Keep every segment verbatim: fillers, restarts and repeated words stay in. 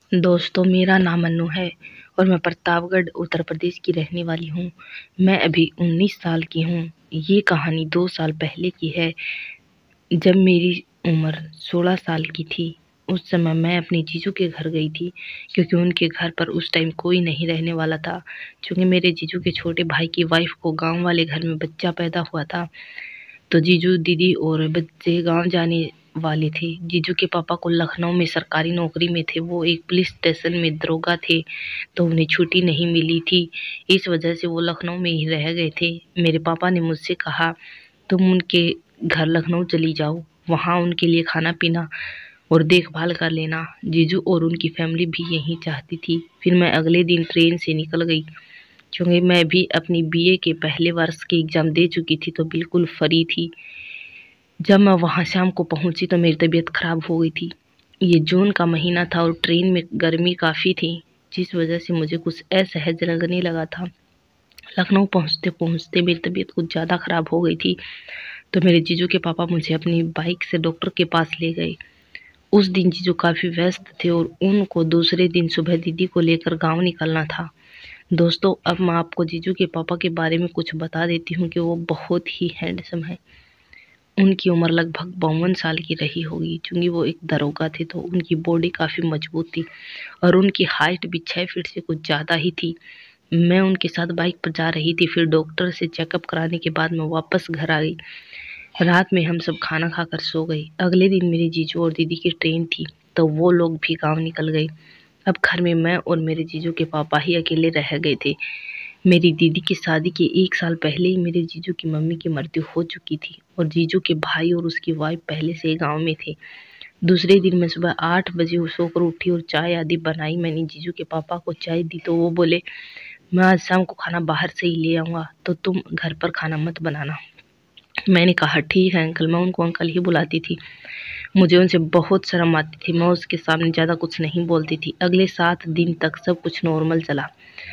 दोस्तों, मेरा नाम अन्नू है और मैं प्रतापगढ़ उत्तर प्रदेश की रहने वाली हूँ। मैं अभी उन्नीस साल की हूँ। ये कहानी दो साल पहले की है, जब मेरी उम्र सोलह साल की थी। उस समय मैं अपने जीजू के घर गई थी, क्योंकि उनके घर पर उस टाइम कोई नहीं रहने वाला था। क्योंकि मेरे जीजू के छोटे भाई की वाइफ को गांव वाले घर में बच्चा पैदा हुआ था, तो जीजू, दीदी और बच्चे गांव जाने वाले थे। जीजू के पापा को लखनऊ में सरकारी नौकरी में थे। वो एक पुलिस स्टेशन में दरोगा थे, तो उन्हें छुट्टी नहीं मिली थी। इस वजह से वो लखनऊ में ही रह गए थे। मेरे पापा ने मुझसे कहा, तुम उनके घर लखनऊ चली जाओ, वहाँ उनके लिए खाना पीना और देखभाल कर लेना। जीजू और उनकी फैमिली भी यही चाहती थी। फिर मैं अगले दिन ट्रेन से निकल गई, क्योंकि मैं भी अपनी बीए के पहले वर्ष की एग्ज़ाम दे चुकी थी, तो बिल्कुल फ्री थी। जब मैं वहाँ शाम को पहुँची तो मेरी तबीयत ख़राब हो गई थी। ये जून का महीना था और ट्रेन में गर्मी काफ़ी थी, जिस वजह से मुझे कुछ असहज लगने लगा था। लखनऊ पहुँचते पहुँचते मेरी तबीयत कुछ ज़्यादा ख़राब हो गई थी, तो मेरे जीजू के पापा मुझे अपनी बाइक से डॉक्टर के पास ले गए। उस दिन जीजू काफ़ी व्यस्त थे और उनको दूसरे दिन सुबह दीदी को लेकर गाँव निकलना था। दोस्तों, अब मैं आपको जीजू के पापा के बारे में कुछ बता देती हूँ कि वो बहुत ही हैंडसम है। उनकी उम्र लगभग बावन साल की रही होगी। क्योंकि वो एक दरोगा थे, तो उनकी बॉडी काफ़ी मजबूत थी और उनकी हाइट भी छः फीट से कुछ ज़्यादा ही थी। मैं उनके साथ बाइक पर जा रही थी। फिर डॉक्टर से चेकअप कराने के बाद मैं वापस घर आ गई। रात में हम सब खाना खाकर सो गए। अगले दिन मेरे जीजू और दीदी की ट्रेन थी, तो वो लोग भी गाँव निकल गए। अब घर में मैं और मेरे जीजू के पापा ही अकेले रह गए थे। मेरी दीदी की शादी के एक साल पहले ही मेरे जीजू की मम्मी की मृत्यु हो चुकी थी और जीजू के भाई और उसकी वाइफ पहले से ही गाँव में थे। दूसरे दिन मैं सुबह आठ बजे सोकर उठी और चाय आदि बनाई। मैंने जीजू के पापा को चाय दी, तो वो बोले, मैं आज शाम को खाना बाहर से ही ले आऊँगा, तो तुम घर पर खाना मत बनाना। मैंने कहा, ठीक है अंकल। मैं उनको अंकल ही बुलाती थी। मुझे उनसे बहुत शर्म आती थी। मैं उसके सामने ज़्यादा कुछ नहीं बोलती थी। अगले सात दिन तक सब कुछ नॉर्मल चला।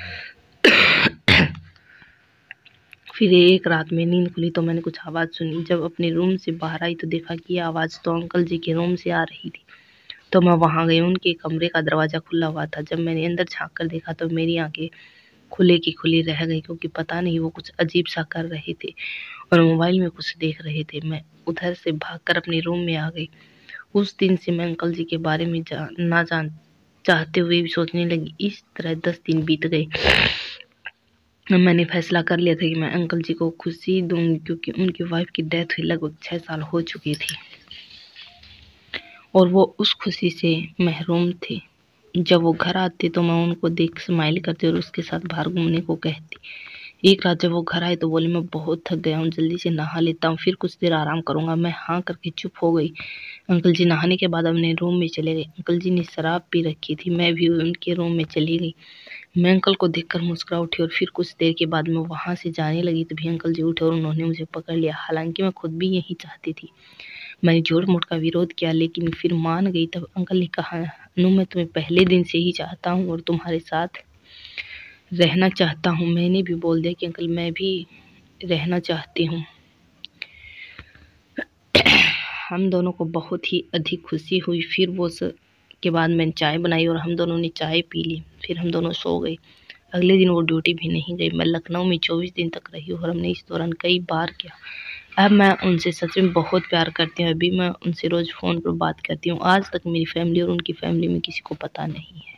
फिर एक रात में नींद खुली तो मैंने कुछ आवाज़ सुनी। जब अपने रूम से बाहर आई तो देखा कि यह आवाज़ तो अंकल जी के रूम से आ रही थी। तो मैं वहाँ गई। उनके कमरे का दरवाज़ा खुला हुआ था। जब मैंने अंदर झाँक कर देखा तो मेरी आंखें खुले की खुली रह गई, क्योंकि पता नहीं वो कुछ अजीब सा कर रहे थे और मोबाइल में कुछ देख रहे थे। मैं उधर से भागकर अपने रूम में आ गई। उस दिन से मैं अंकल जी के बारे में जा, ना जान चाहते हुए भी सोचने लगी। इस तरह दस दिन बीत गए। मैंने फैसला कर लिया था कि मैं अंकल जी को खुशी दूंगी, क्योंकि उनकी वाइफ की डेथ हुई लगभग छः साल हो चुकी थी और वो उस खुशी से महरूम थे। जब वो घर आते तो मैं उनको देख स्माइल करती और उसके साथ बाहर घूमने को कहती। एक रात जब वो घर आए तो बोले, मैं बहुत थक गया हूँ, जल्दी से नहा लेता हूँ, फिर कुछ देर आराम करूँगा। मैं हाँ करके चुप हो गई। अंकल जी नहाने के बाद अपने रूम में चले गए। अंकल जी ने शराब पी रखी थी। मैं भी उनके रूम में चली गई। मैं अंकल को देखकर मुस्कुरा उठी और फिर कुछ देर के बाद मैं वहाँ से जाने लगी, तभी अंकल जी उठे और उन्होंने मुझे पकड़ लिया। हालांकि मैं खुद भी यही चाहती थी। मैंने झूठ मूठ का विरोध किया, लेकिन फिर मान गई। तब अंकल ने कहा, अनु, मैं तुम्हें पहले दिन से ही चाहता हूँ और तुम्हारे साथ रहना चाहता हूँ। मैंने भी बोल दिया कि अंकल, मैं भी रहना चाहती हूँ। हम दोनों को बहुत ही अधिक खुशी हुई। फिर वो स... के बाद मैंने चाय बनाई और हम दोनों ने चाय पी ली। फिर हम दोनों सो गए। अगले दिन वो ड्यूटी भी नहीं गई। मैं लखनऊ में चौबीस दिन तक रही और हमने इस दौरान कई बार किया। अब मैं उनसे सच में बहुत प्यार करती हूँ। अभी मैं उनसे रोज़ फ़ोन पर बात करती हूँ। आज तक मेरी फैमिली और उनकी फैमिली में किसी को पता नहीं है।